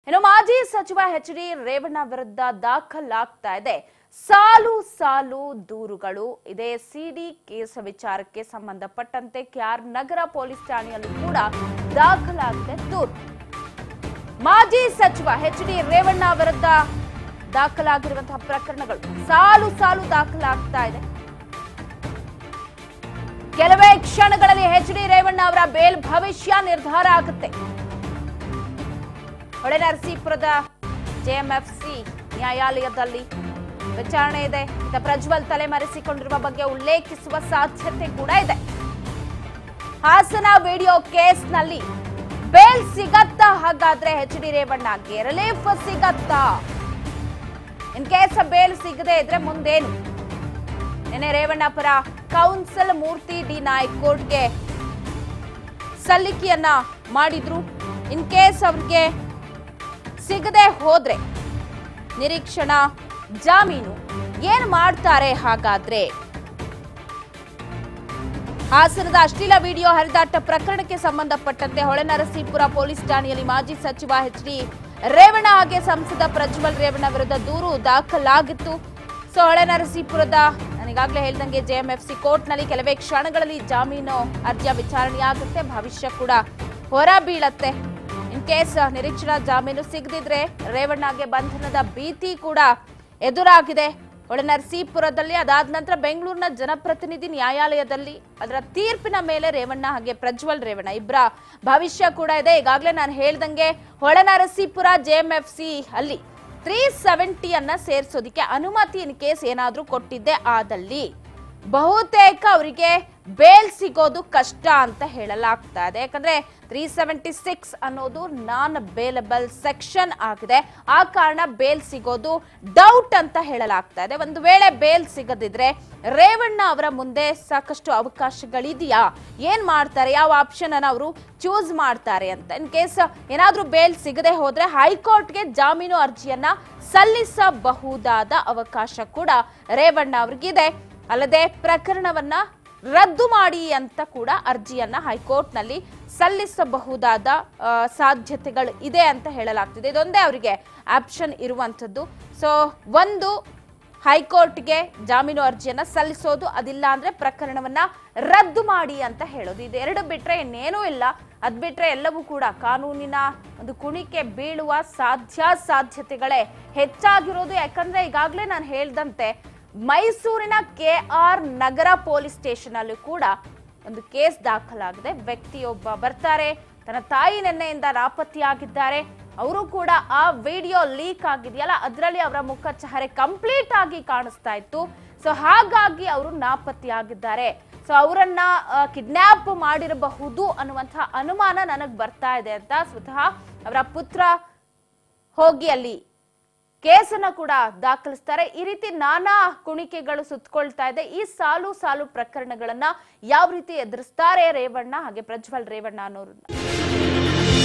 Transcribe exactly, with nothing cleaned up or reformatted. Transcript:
ಇನ್ನು ಮಾಜಿ ಸಚಿವ ಎಚ್ ಡಿ ರೇವಣ್ಣ ವಿರುದ್ಧ ದಾಖಲಾಗ್ತಾ ಇದೆ ಸಾಲು ಸಾಲು ದೂರುಗಳು. ಇದೇ ಸಿಡಿ ಕೇಸ್ ವಿಚಾರಕ್ಕೆ ಸಂಬಂಧಪಟ್ಟಂತೆ ಕೆಆರ್ ನಗರ ಪೊಲೀಸ್ ಠಾಣೆಯಲ್ಲಿ ಕೂಡ ದಾಖಲಾಗಿದೆ ದೂರು. ಮಾಜಿ ಸಚಿವ ಎಚ್ ಡಿ ರೇವಣ್ಣ ವಿರುದ್ಧ ದಾಖಲಾಗಿರುವಂತಹ ಪ್ರಕರಣಗಳು ಸಾಲು ಸಾಲು ದಾಖಲಾಗ್ತಾ ಇದೆ. ಕೆಲವೇ ಕ್ಷಣಗಳಲ್ಲಿ ಎಚ್ ಡಿ ರೇವಣ್ಣ ಅವರ ಬೇಲ್ ಭವಿಷ್ಯ ನಿರ್ಧಾರ ಆಗುತ್ತೆ. ಹೊಳೆನರಸೀಪುರದ ಜೆಎಂಎಫ್ಸಿ ನ್ಯಾಯಾಲಯದಲ್ಲಿ ವಿಚಾರಣೆ ಇದೆ. ಪ್ರಜ್ವಲ್ ತಲೆಮರೆಸಿಕೊಂಡಿರುವ ಬಗ್ಗೆ ಉಲ್ಲೇಖಿಸುವ ಸಾಧ್ಯತೆ ಕೂಡ ಇದೆ. ಹಾಸನ ವಿಡಿಯೋ ಕೇಸ್ನಲ್ಲಿ ಬೇಲ್ ಸಿಗತ್ತಾ? ಹಾಗಾದ್ರೆ ಎಚ್ ಡಿ ರೇವಣ್ಣಗೆ ರಿಲೀಫ್ ಸಿಗತ್ತಾ? ಇನ್ ಕೇಸ್ ಬೇಲ್ ಸಿಗದೆ ಇದ್ರೆ ಮುಂದೇನು? ನಿನ್ನೆ ರೇವಣ್ಣ ಪರ ಕೌನ್ಸಿಲ್ ಮೂರ್ತಿ ಡಿ ನಾಯ್ಕ್ ಕೋರ್ಟ್ಗೆ ಸಲ್ಲಿಕೆಯನ್ನ ಮಾಡಿದ್ರು. ಇನ್ ಕೇಸ್ ಅವ್ರಿಗೆ ಸಿಗದೆ ಹೋದ್ರೆ ನಿರೀಕ್ಷಣಾ ಜಾಮೀನು ಏನ್ ಮಾಡ್ತಾರೆ? ಹಾಗಾದ್ರೆ ಹಾಸನದ ಅಶ್ಲೀಲ ವಿಡಿಯೋ ಹರಿದಾಟ ಪ್ರಕರಣಕ್ಕೆ ಸಂಬಂಧಪಟ್ಟಂತೆ ಹೊಳೆನರಸೀಪುರ ಪೊಲೀಸ್ ಠಾಣೆಯಲ್ಲಿ ಮಾಜಿ ಸಚಿವ ಎಚ್ ಡಿ ರೇವಣ್ಣ ಹಾಗೆ ಸಂಸದ ಪ್ರಜ್ವಲ್ ರೇವಣ್ಣ ವಿರುದ್ಧ ದೂರು ದಾಖಲಾಗಿತ್ತು. ಸೊ ಹೊಳೆನರಸೀಪುರದ ನಾನೀಗಾಗಲೇ ಹೇಳಿದಂಗೆ ಜೆಎಂಎಫ್ಸಿ ಕೋರ್ಟ್ನಲ್ಲಿ ಕೆಲವೇ ಕ್ಷಣಗಳಲ್ಲಿ ಜಾಮೀನು ಅರ್ಜಿಯ ವಿಚಾರಣೆಯಾಗುತ್ತೆ. ಭವಿಷ್ಯ ಕೂಡ ಹೊರ ಬೀಳತ್ತೆ. ಇನ್ ಕೇಸ್ ನಿರೀಕ್ಷಣಾ ಜಾಮೀನು ಸಿಗದಿದ್ರೆ ರೇವಣ್ಣಗೆ ಬಂಧನದ ಭೀತಿ ಕೂಡ ಎದುರಾಗಿದೆ ಹೊಳೆನರಸೀಪುರದಲ್ಲಿ. ಅದಾದ ನಂತರ ಬೆಂಗಳೂರಿನ ಜನಪ್ರತಿನಿಧಿ ನ್ಯಾಯಾಲಯದಲ್ಲಿ ಅದರ ತೀರ್ಪಿನ ಮೇಲೆ ರೇವಣ್ಣ ಹಾಗೆ ಪ್ರಜ್ವಲ್ ರೇವಣ್ಣ ಇಬ್ಬರ ಭವಿಷ್ಯ ಕೂಡ ಇದೆ. ಈಗಾಗಲೇ ನಾನು ಹೇಳ್ದಂಗೆ ಹೊಳೆನರಸೀಪುರ ಜೆಎಂಎಫ್ಸಿ ಅಲ್ಲಿ ತ್ರೀ ಸೆವೆಂಟಿಯನ್ನ ಸೇರಿಸೋದಿಕ್ಕೆ ಅನುಮತಿ ಇನ್ ಕೇಸ್ ಏನಾದ್ರೂ ಕೊಟ್ಟಿದ್ದೆ ಆದಲ್ಲಿ ಬಹುತೇಕ ಅವರಿಗೆ ಬೇಲ್ ಸಿಗೋದು ಕಷ್ಟ ಅಂತ ಹೇಳಲಾಗ್ತಾ ಇದೆ. ಯಾಕಂದ್ರೆ ತ್ರೀ ಸೆವೆಂಟಿ ಸಿಕ್ಸ್ ಅನ್ನೋದು ನಾನ್ ಬೇಲಬಲ್ ಸೆಕ್ಷನ್ ಆಗಿದೆ. ಆ ಕಾರಣ ಬೇಲ್ ಸಿಗೋದು ಡೌಟ್ ಅಂತ ಹೇಳಲಾಗ್ತಾ ಇದೆ. ಒಂದು ವೇಳೆ ಬೇಲ್ ಸಿಗದಿದ್ರೆ ರೇವಣ್ಣ ಅವರ ಮುಂದೆ ಸಾಕಷ್ಟು ಅವಕಾಶಗಳಿದೆಯಾ? ಏನ್ ಮಾಡ್ತಾರೆ? ಯಾವ ಆಪ್ಷನ್ ಅನ್ನ ಅವರು ಚೂಸ್ ಮಾಡ್ತಾರೆ ಅಂತ. ಇನ್ ಕೇಸ್ ಏನಾದ್ರೂ ಬೇಲ್ ಸಿಗದೆ ಹೋದ್ರೆ ಹೈಕೋರ್ಟ್ಗೆ ಜಾಮೀನು ಅರ್ಜಿಯನ್ನ ಸಲ್ಲಿಸಬಹುದಾದ ಅವಕಾಶ ಕೂಡ ರೇವಣ್ಣ ಅವ್ರಿಗಿದೆ. ಅಲ್ಲದೆ ಪ್ರಕರಣವನ್ನ ರದ್ದು ಮಾಡಿ ಅಂತ ಕೂಡ ಅರ್ಜಿಯನ್ನ ಹೈಕೋರ್ಟ್ ನಲ್ಲಿ ಸಲ್ಲಿಸಬಹುದಾದ ಸಾಧ್ಯತೆಗಳು ಇದೆ ಅಂತ ಹೇಳಲಾಗ್ತಿದೆ. ಇದೊಂದೇ ಅವರಿಗೆ ಆಪ್ಷನ್ ಇರುವಂತದ್ದು. ಸೊ ಒಂದು ಹೈಕೋರ್ಟ್ಗೆ ಜಾಮೀನು ಅರ್ಜಿಯನ್ನ ಸಲ್ಲಿಸೋದು, ಅದಿಲ್ಲ ಅಂದ್ರೆ ಪ್ರಕರಣವನ್ನ ರದ್ದು ಮಾಡಿ ಅಂತ ಹೇಳೋದು. ಇದೆರಡು ಬಿಟ್ರೆ ಇನ್ನೇನೂ ಇಲ್ಲ. ಅದ್ ಬಿಟ್ರೆ ಎಲ್ಲವೂ ಕೂಡ ಕಾನೂನಿನ ಒಂದು ಕುಣಿಕೆ ಬೀಳುವ ಸಾಧ್ಯ ಸಾಧ್ಯತೆಗಳೇ ಹೆಚ್ಚಾಗಿರೋದು. ಯಾಕಂದ್ರೆ ಈಗಾಗಲೇ ನಾನು ಹೇಳ್ದಂತೆ ಮೈಸೂರಿನ K R Nagar police station ಅಲ್ಲೂ ಕೂಡ ಒಂದು ಕೇಸ್ ದಾಖಲಾಗಿದೆ. ವ್ಯಕ್ತಿಯೊಬ್ಬ ಬರ್ತಾರೆ, ತನ್ನ ತಾಯಿ ನೆನ್ನೆಯಿಂದ ನಾಪತ್ತೆಯಾಗಿದ್ದಾರೆ. ಅವರು ಕೂಡ ಆ ವಿಡಿಯೋ ಲೀಕ್ ಆಗಿದೆಯಲ್ಲ ಅದರಲ್ಲಿ ಅವರ ಮುಖ ಚಹರೆ ಕಂಪ್ಲೀಟ್ ಆಗಿ ಕಾಣಿಸ್ತಾ ಇತ್ತು. ಸೊ ಹಾಗಾಗಿ ಅವರು ನಾಪತ್ತೆಯಾಗಿದ್ದಾರೆ. ಸೊ ಅವರನ್ನ ಕಿಡ್ನಾಪ್ ಮಾಡಿರಬಹುದು ಅನ್ನುವಂತಹ ಅನುಮಾನ ನನಗೆ ಬರ್ತಾ ಇದೆ ಅಂತ ಸ್ವತಃ ಅವರ ಪುತ್ರ ಹೋಗಿ ಅಲ್ಲಿ ಕೇಸನ್ನ ಕೂಡ ದಾಖಲಿಸ್ತಾರೆ. ಈ ರೀತಿ ನಾನಾ ಕುಣಿಕೆಗಳು ಸುತ್ತಕೊಳ್ತಾ ಇದೆ. ಈ ಸಾಲು ಸಾಲು ಪ್ರಕರಣಗಳನ್ನ ಯಾವ ರೀತಿ ಎದುರಿಸ್ತಾರೆ ರೇವಣ್ಣ ಹಾಗೆ ಪ್ರಜ್ವಲ್ ರೇವಣ್ಣ ಅನ್ನೋರು